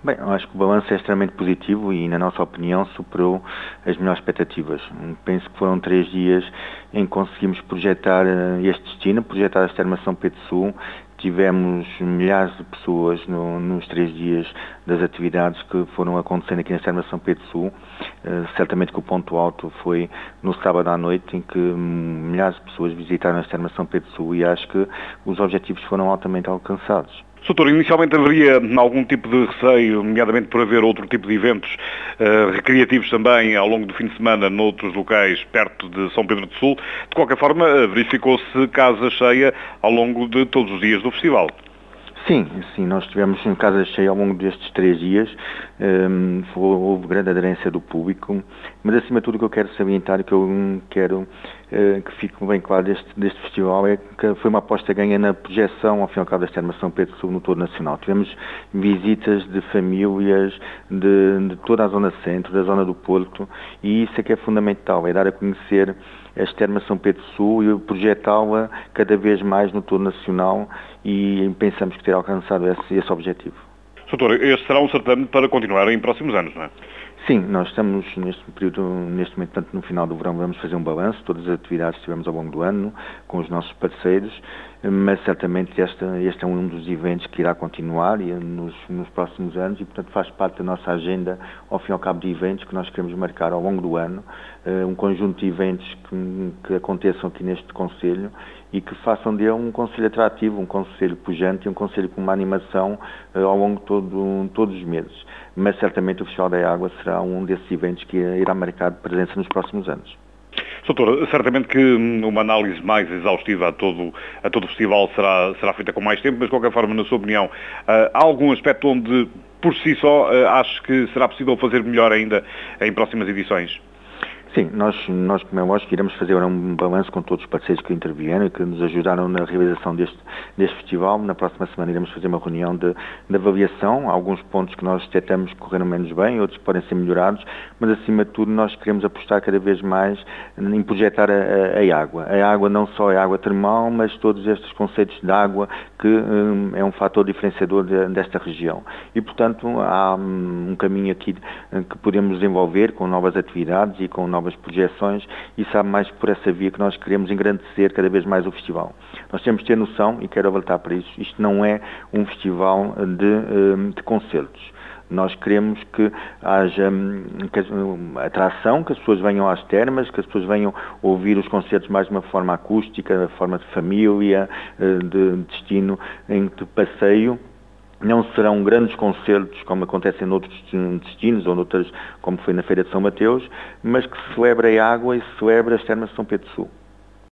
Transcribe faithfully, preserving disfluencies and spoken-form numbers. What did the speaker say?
Bem, eu acho que o balanço é extremamente positivo e, na nossa opinião, superou as melhores expectativas. Penso que foram três dias em que conseguimos projetar este destino, projetar a Termas São Pedro Sul. Tivemos milhares de pessoas no, nos três dias das atividades que foram acontecendo aqui na Termas São Pedro Sul. Uh, certamente que o ponto alto foi no sábado à noite, em que milhares de pessoas visitaram as Termas São Pedro Sul, e acho que os objetivos foram altamente alcançados. Doutor, inicialmente haveria algum tipo de receio, nomeadamente por haver outro tipo de eventos uh, recreativos também ao longo do fim de semana noutros locais perto de São Pedro do Sul. De qualquer forma, verificou-se casa cheia ao longo de todos os dias do festival. Sim, sim, nós tivemos em casa cheia ao longo destes três dias, um, houve grande aderência do público, mas acima de tudo o que eu quero salientar e que eu quero uh, que fique bem claro deste, deste festival é que foi uma aposta ganha na projeção ao fim e ao cabo das Termas São Pedro Sul no todo nacional. Tivemos visitas de famílias de, de toda a zona centro, da zona do Porto, e isso é que é fundamental, é dar a conhecer as Termas São Pedro Sul e projetá-la cada vez mais no todo nacional, e pensamos que ter alcançado esse, esse objetivo. Doutor, este será um certame para continuar em próximos anos, não é? Sim, nós estamos neste período, neste momento, tanto no final do verão, vamos fazer um balanço, todas as atividades que tivemos ao longo do ano, com os nossos parceiros, mas certamente este, este é um dos eventos que irá continuar e nos, nos próximos anos, e portanto faz parte da nossa agenda, ao fim e ao cabo, de eventos que nós queremos marcar ao longo do ano, um conjunto de eventos que, que aconteçam aqui neste concelho e que façam dele um concelho atrativo, um concelho pujante e um concelho com uma animação uh, ao longo de todo, todos os meses. Mas certamente o Festival da Água será um desses eventos que irá marcar presença nos próximos anos. Doutor, certamente que uma análise mais exaustiva a todo, a todo o festival será, será feita com mais tempo, mas de qualquer forma, na sua opinião, há algum aspecto onde, por si só, acho que será possível fazer melhor ainda em próximas edições? Sim, nós, nós, como é lógico, iremos fazer um balanço com todos os parceiros que intervieram e que nos ajudaram na realização deste, deste festival. Na próxima semana iremos fazer uma reunião de, de avaliação. Há alguns pontos que nós detectamos que correram menos bem, outros que podem ser melhorados, mas acima de tudo nós queremos apostar cada vez mais em projetar a, a, a água. A água não só é água termal, mas todos estes conceitos de água que um, é um fator diferenciador de, desta região. E, portanto, há um, um caminho aqui que podemos desenvolver com novas atividades e com novas projeções, e sabe mais por essa via que nós queremos engrandecer cada vez mais o festival. Nós temos de ter noção, e quero alertar para isso, isto não é um festival de, de concertos. Nós queremos que haja atração, que as pessoas venham às termas, que as pessoas venham ouvir os concertos mais de uma forma acústica, de forma de família, de destino, de passeio. Não serão grandes concertos, como acontece em outros destinos, ou noutras, como foi na Feira de São Mateus, mas que se celebra a água e se celebra as Termas de São Pedro do Sul.